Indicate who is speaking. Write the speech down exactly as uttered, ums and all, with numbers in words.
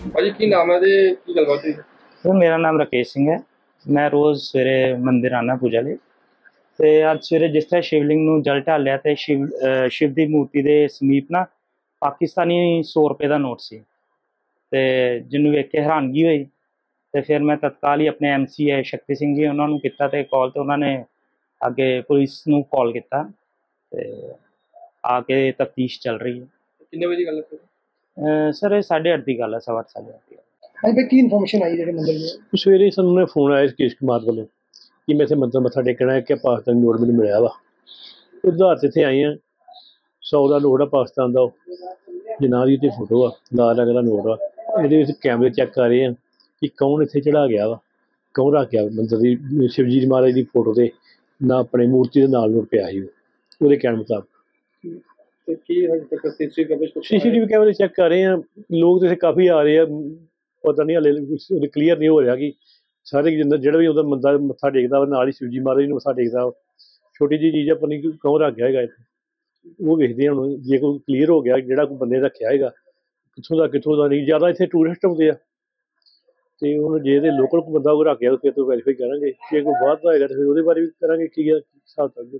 Speaker 1: ਭਾਜੀ ਕੀ ਨਾਮ ਹੈ ਤੇ ਕੀ ਗੱਲਬਾਤ ਹੋਈ?
Speaker 2: ਸਰ ਮੇਰਾ ਨਾਮ ਰਾਕੇਸ਼ ਸਿੰਘ ਹੈ। ਮੈਂ ਰੋਜ਼ ਸਵੇਰੇ ਮੰਦਿਰ ਆਉਂਦਾ ਪੂਜਾ ਲਈ। ਅਤੇ ਅੱਜ ਸਵੇਰੇ ਜਿਸ ਤਰ੍ਹਾਂ ਸ਼ਿਵਲਿੰਗ ਨੂੰ ਜਲ ਢਾਲਿਆ ਅਤੇ ਸ਼ਿਵ ਅ, ਸ਼ਿਵ ਦੀ ਮੂਰਤੀ ਦੇ ਸਮੀਪ ਨਾ ਪਾਕਿਸਤਾਨੀ ਸੌ ਰੁਪਏ ਦਾ ਨੋਟ ਸੀ, ਅਤੇ ਜਿਹਨੂੰ ਵੇਖ ਕੇ ਹੈਰਾਨਗੀ ਹੋਈ। ਅਤੇ ਫਿਰ ਮੈਂ ਤਤਕਾਲ ਹੀ ਆਪਣੇ ਐਮ ਸੀ ਹੈ ਸ਼ਕਤੀ ਸਿੰਘ ਜੀ ਉਹਨਾਂ ਨੂੰ ਕੀਤਾ ਅਤੇ ਕਾਲ, ਅਤੇ ਉਹਨਾਂ ਨੇ ਅੱਗੇ ਪੁਲਿਸ ਨੂੰ ਕਾਲ ਕੀਤਾ ਅਤੇ ਆ ਕੇ ਤਫਤੀਸ਼ ਚੱਲ ਰਹੀ ਹੈ।
Speaker 1: ਕਿੰਨੇ ਵਜੇ ਦੀ ਗੱਲ ਹੈ?
Speaker 2: ਅ, ਸਰ ਇਹ ਸਾਢੇ ਅੱਠ ਦੀ ਗੱਲ ਹੈ, ਸਵਾ ਅੱਠ ਸਾਢੇ ਅੱਠ ਦੀ ਗੱਲ।
Speaker 3: ਹਾਂਜੀ ਭਾਈ, ਕੀ ਇਨਫੋਰਮੇਸ਼ਨ ਆਈ ਜਿਹੜੇ ਮੰਦਰ ਦੇ?
Speaker 4: ਸਵੇਰੇ ਸਾਨੂੰ ਨੇ ਫੋਨ ਆਇਆ ਕੇਸ਼ ਕੁਮਾਰ ਵੱਲੋਂ ਕਿ ਮੈਂ ਇੱਥੇ ਮੰਦਰ ਮੱਥਾ ਟੇਕਣਾ ਹੈ ਕਿ ਪਾਕਿਸਤਾਨੀ ਨੋਟ ਮੈਨੂੰ ਮਿਲਿਆ ਵਾ। ਉਧਾਰ 'ਤੇ ਇੱਥੇ ਆਏ ਹਾਂ। ਸੌ ਦਾ ਨੋਟ ਆ ਪਾਕਿਸਤਾਨ ਦਾ, ਉਹ ਜਿੰਨਾ ਦੀ ਉੱਤੇ ਫੋਟੋ ਆ, ਲਾਲ ਰੰਗ ਦਾ ਨੋਟ ਆ। ਇਹਦੇ ਵਿੱਚ ਕੈਮਰੇ ਚੈੱਕ ਕਰ ਰਹੇ ਆ ਕਿ ਕੌਣ ਇੱਥੇ ਚੜਾ ਗਿਆ ਵਾ, ਕੌਣ ਰੱਖ ਗਿਆ ਮੰਦਰ ਦੀ ਸ਼ਿਵਜੀ ਮਹਾਰਾਜ ਦੀ ਫੋਟੋ 'ਤੇ ਨਾ ਆਪਣੇ ਮੂਰਤੀ ਦੇ ਨਾਲ ਨੋਟ ਪਿਆ ਸੀ ਉਹਦੇ ਕਹਿਣ ਮੁਤਾਬਕ।
Speaker 1: ਤੇ ਕੀ ਹਜੇ ਤੱਕ ਸੀਸੀ ਕਵਰੇਜ
Speaker 4: ਸੀ ਸੀ ਟੀ ਵੀ ਕੈਮਰੇ ਚੈੱਕ ਕਰ ਰਹੇ ਆ। ਲੋਕ ਤਾਂ ਇੱਥੇ ਕਾਫੀ ਆ ਰਹੇ ਆ, ਪਤਾ ਨਹੀਂ ਹਾਲੇ ਉਹਦੇ ਕਲੀਅਰ ਨਹੀਂ ਹੋ ਰਿਹਾ ਕਿ ਸਾਰੇ ਜਿੰਨਾ ਜਿਹੜਾ ਵੀ ਉਹਦਾ ਬੰਦਾ ਮੱਥਾ ਟੇਕਦਾ ਵਾ ਨਾਲ ਹੀ ਸ਼ਿਵਜੀ ਮਹਾਰਾਜ ਨੂੰ ਮੱਥਾ ਟੇਕਦਾ ਵਾ। ਛੋਟੀ ਜਿਹੀ ਚੀਜ਼ ਆ, ਪਤਾ ਨਹੀਂ ਕੌਣ ਰੱਖ ਗਿਆ ਹੈਗਾ ਇੱਥੇ, ਉਹ ਵੇਖਦੇ ਆ ਹੁਣ। ਜੇ ਕੋਈ ਕਲੀਅਰ ਹੋ ਗਿਆ ਜਿਹੜਾ ਕੋਈ ਬੰਦੇ ਰੱਖਿਆ ਹੈਗਾ ਕਿੱਥੋਂ ਦਾ ਕਿੱਥੋਂ ਦਾ ਨਹੀਂ। ਜ਼ਿਆਦਾ ਇੱਥੇ ਟੂਰਿਸਟ ਆਉਂਦੇ ਆ, ਅਤੇ ਹੁਣ ਜੇ ਇਹਦੇ ਲੋਕਲ ਕੋਈ ਬੰਦਾ ਕੋਈ ਰੱਖ ਗਿਆ ਫਿਰ ਤੋਂ ਵੈਰੀਫਾਈ ਕਰਾਂਗੇ। ਜੇ ਕੋਈ ਬਾਹਰ ਦਾ ਹੋਏਗਾ ਤਾਂ ਫਿਰ ਉਹਦੇ ਬਾਰੇ ਵੀ ਕਰਾਂਗੇ ਕੀ ਆ ਹਿਸਾਬ ਕਿਤਾਬ।